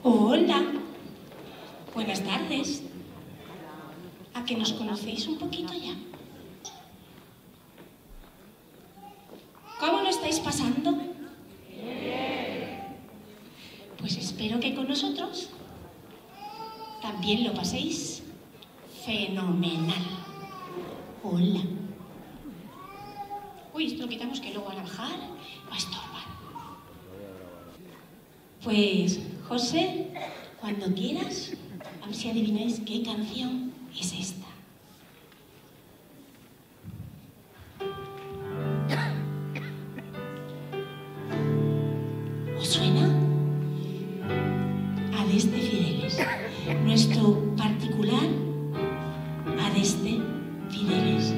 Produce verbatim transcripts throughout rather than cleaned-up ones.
Hola, buenas tardes. ¿A que nos conocéis un poquito ya? ¿Cómo lo estáis pasando? Pues espero que con nosotros también lo paséis fenomenal. Hola. Uy, esto lo quitamos que luego van a bajar, va a estorbar. Pues, José, cuando quieras, a ver si adivináis qué canción es esta. ¿Os suena? Adeste Fideles, nuestro particular Adeste Fideles.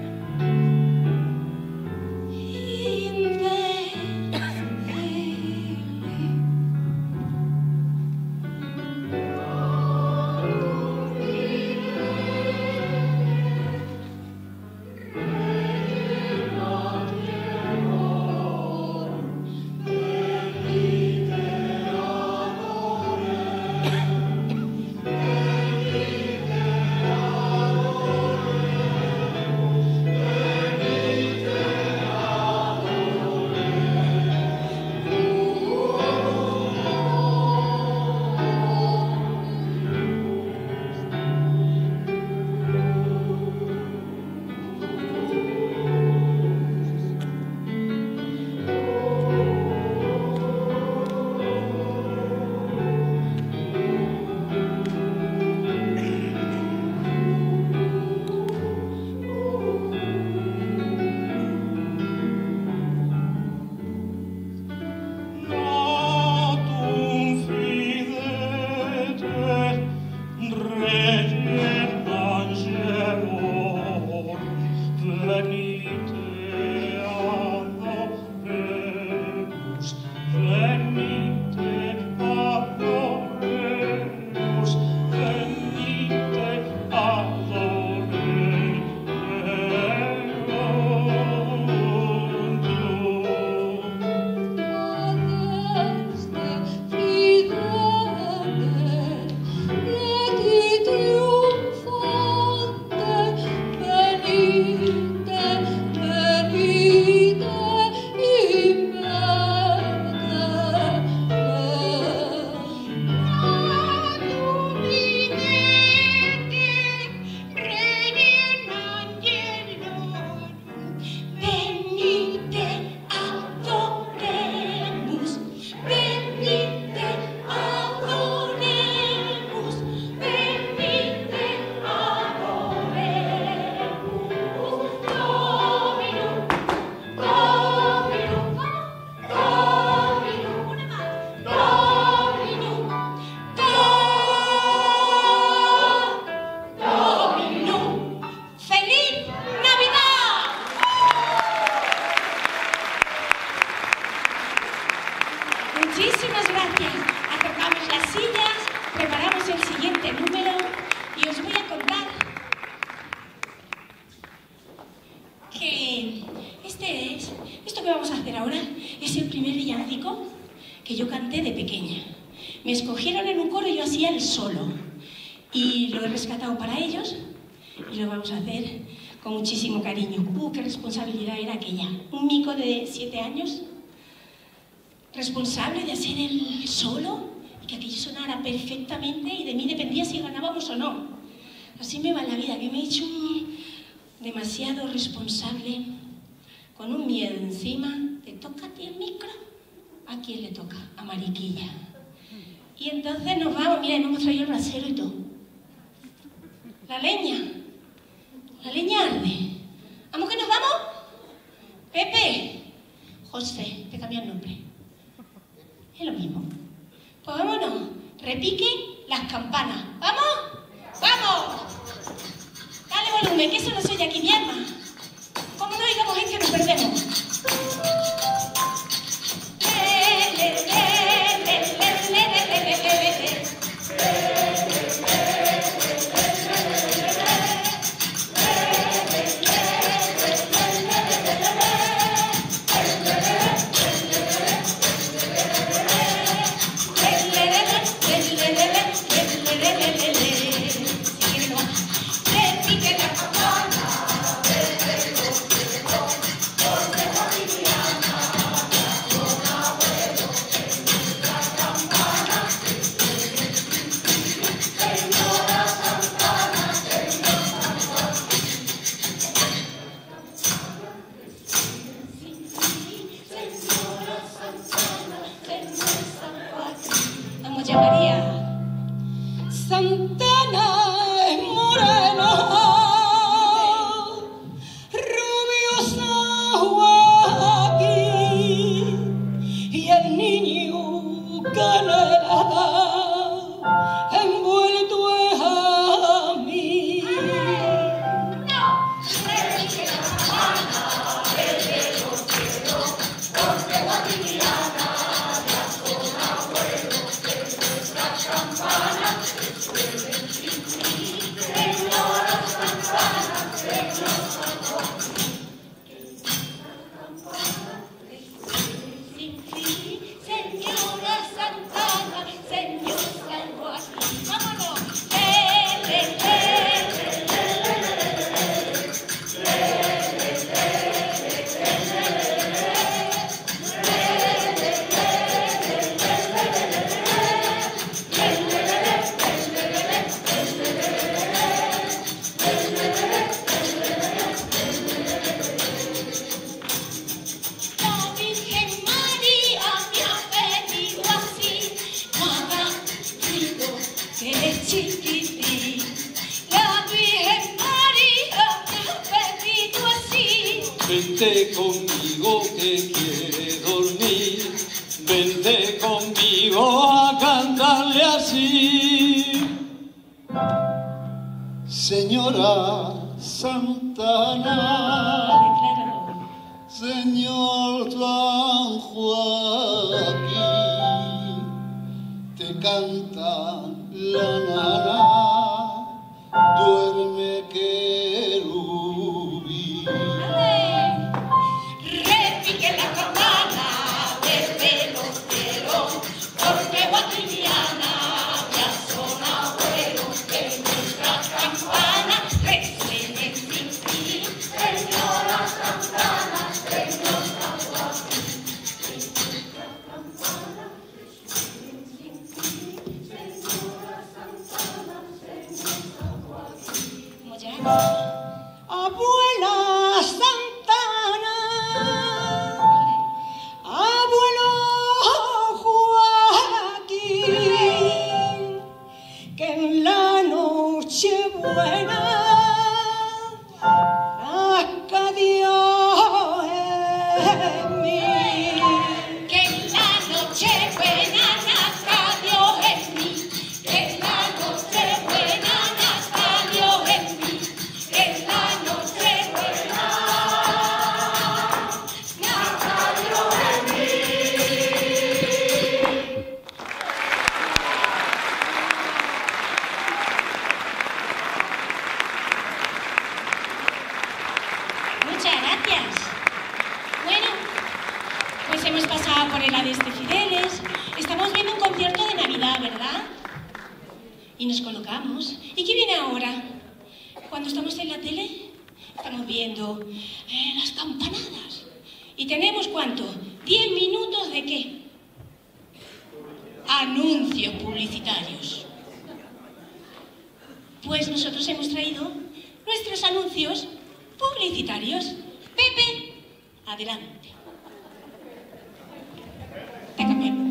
Muchísimas gracias. Acercamos las sillas, preparamos el siguiente número y os voy a contar que este es, esto que vamos a hacer ahora es el primer villancico que yo canté de pequeña. Me escogieron en un coro y yo hacía el solo y lo he rescatado para ellos y lo vamos a hacer con muchísimo cariño. ¡Uh, qué responsabilidad era aquella! Un mico de siete años responsable de hacer el solo y que aquello sonara perfectamente y de mí dependía si ganábamos o no. Así me va la vida, que me he hecho un demasiado responsable con un miedo encima. ¿Te toca a ti el micro? ¿A quién le toca? A Mariquilla. Y entonces nos vamos, mira, hemos traído el brasero y todo. La leña, la leña arde. ¿Vamos que nos vamos? Pepe, José, te cambié el nombre. Es lo mismo. Pues vámonos. Repiquen las campanas. ¿Vamos? ¡Vamos! Dale volumen, que eso no se oye aquí, mi alma. Como no oigamos es que nos perdemos. Le, le, le, le, le, le, le, le, le, le. Le, le, le, le, le, le, le, le. Vente conmigo que quiere dormir, vente conmigo a cantarle así. Señora Santana, señor San Joaquín, te canta la nana, duerme querubín. Repique la campana desde los cielos, porque Guadalmillana ya son abuelos, que nuestra campana resuene sin fin. Señora Santana, señor San Joaquín, que nuestra campana resuene sin fin. Señora Santana, señor San Joaquín. ¿Cómo ya? Abuela Santana, abuelo Joaquín, que en la noche buena nazca Dios en mí. Que en la noche buena nazca Dios en mí. Que en la noche buena nazca Dios en mí. Que en la noche buena nazca Dios en mí. Muchas gracias. Bueno, pues hemos pasado por el Hades de Fideles. Estamos viendo un concierto de Navidad, ¿verdad? Y nos colocamos. ¿Y qué viene ahora? Cuando estamos en la tele, estamos viendo eh, las campanadas. ¿Y tenemos cuánto? ¿Diez minutos de qué? Anuncios publicitarios. Pues nosotros hemos traído nuestros anuncios publicitarios. Pepe, adelante. Te cambiamos.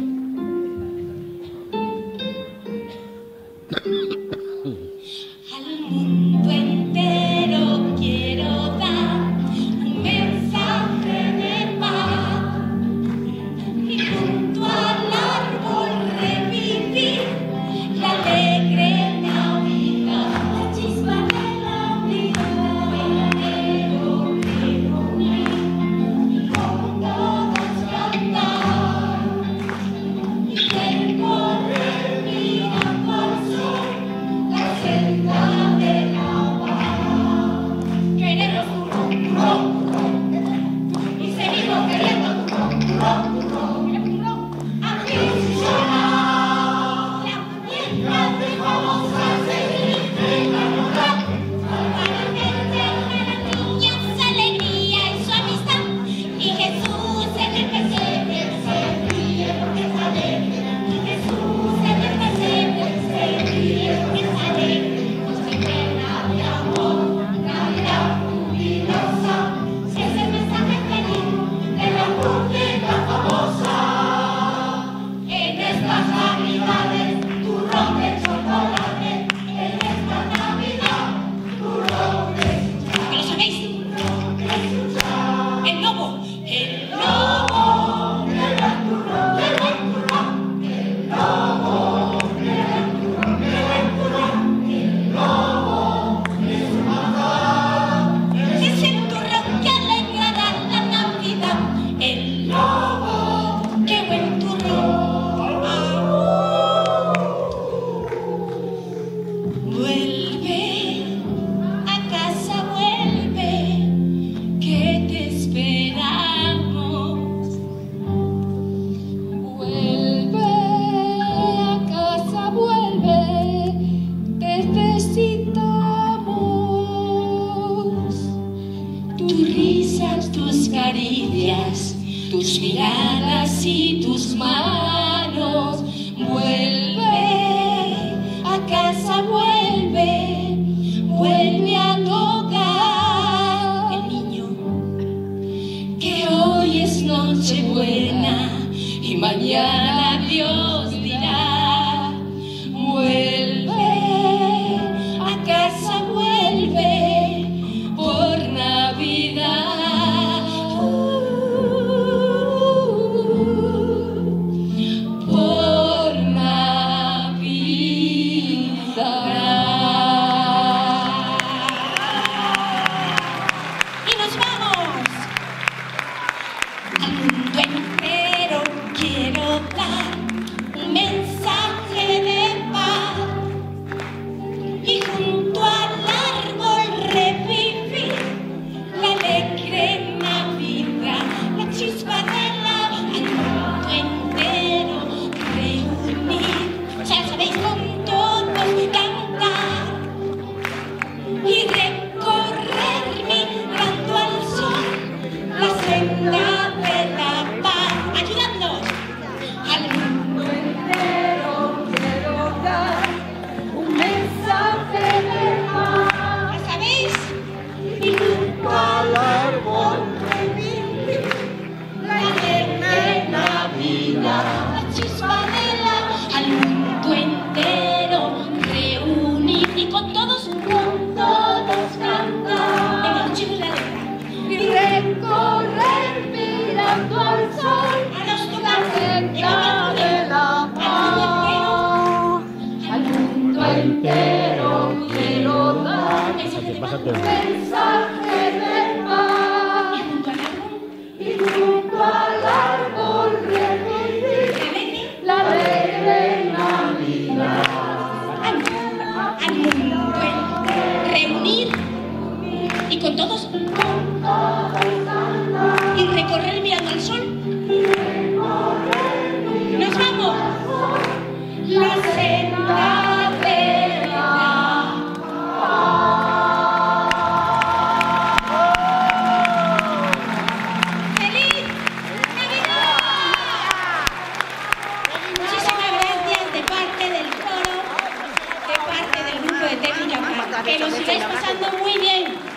Al mundo entero quiero dar un mensaje de paz y junto al árbol revivir la alegre Navidad, la chispa de la vida, el anhelo de unir y con todos cantar y recorrer mirando al sol la senda de la paz. Queremos un ron, y seguimos queriendo un ron, aquí llorar, mientras dejamos a seguir enamorando para que tengan las niñas alegría y su amistad. Y Jesús en el pesebre se ríe porque es alegre. Y Jesús en el pesebre se ríe porque es alegre. Nos llena de amor, Navidad jubilosa. Es el mensaje feliz de la pública famosa. tus risas, tus caricias, tus miradas y tus manos. Vuelve a casa, vuelve, vuelve a tocar el niño, que hoy es Nochebuena y mañana Dios dirá. Vuelve a casa, vuelve por Navidad, por Navidad. Y nos vamos. Al mundo entero quiero dar un mensaje de paz, y junto al árbol revivir la alegre Navidad, la chispa de la al mundo entero reunir. Ya sabéis, con todos cantar y recorrer mirando al sol la senda de la paz. Ayudadnos. Al mundo Entero quiero dar un mensaje de paz. ¿Ya sabéis? Y junto al árbol revivir la alegre Navidad. La chispa de la al mundo entero reunir y con todos Con todos cantar venga, escuchemos la letra. y recorrer mirando al sol A los la tocantes, senda de la paz. Al mundo entero quiero dar mensaje de paz. un mensaje de paz. Y junto al árbol, Y junto al árbol revivir alegre, la alegre Navidad. al, al mundo entero reunir y con todos y recorrer mirando al sol. Nos vamos. La senda de la ¡Feliz Navidad! Muchísimas gracias de parte del coro, de parte del grupo de técnica, que lo sigáis pasando muy bien.